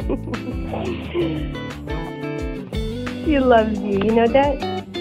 She loves you, you know that?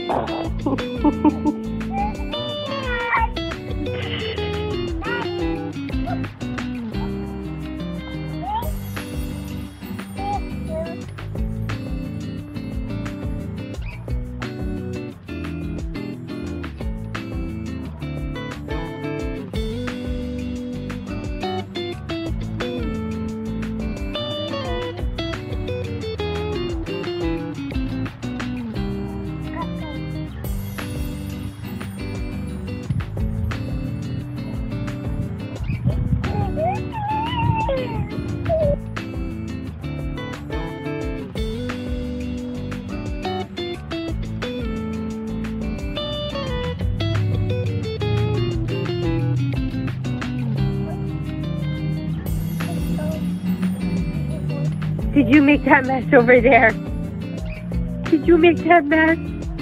Did you make that mess over there? Did you make that mess?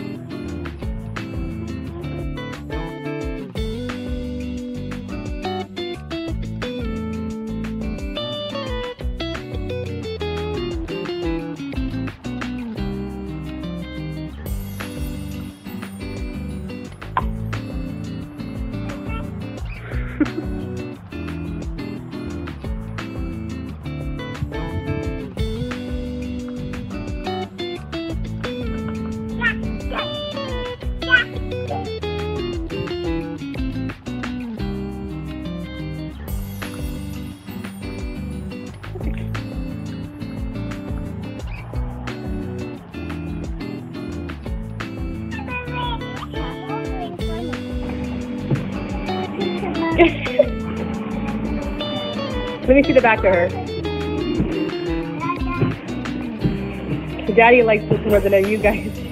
Let me see the back of her. Daddy likes this more than you guys.